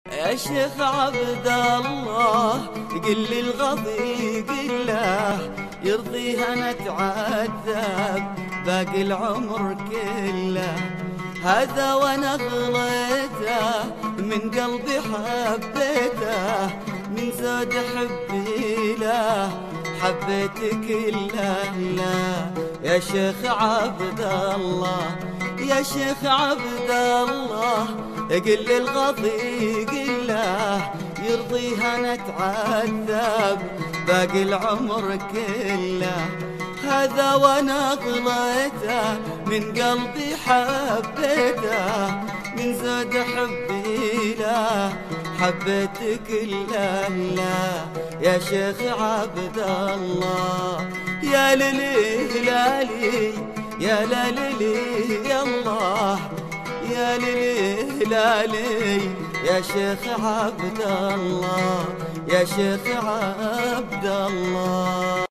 يا شيخ عبد الله قل لي الغضي قل له يرضيها نتعذب باقي العمر كله. هذا وانا غليته من قلبي حبيته من زاد حبي له حبيتك كله. لا يا شيخ عبد الله يا شيخ عبد الله قل لي الغضي قل له يرضيها نتعذب باقي العمر كله. هذا وانا غليته من قلبي حبيته من زاد حبي له حبيتك كله. لا يا شيخ عبد الله يا للي لالي يا لالي يا الله يا للي لالي يا شيخ عبد الله يا شيخ عبد الله.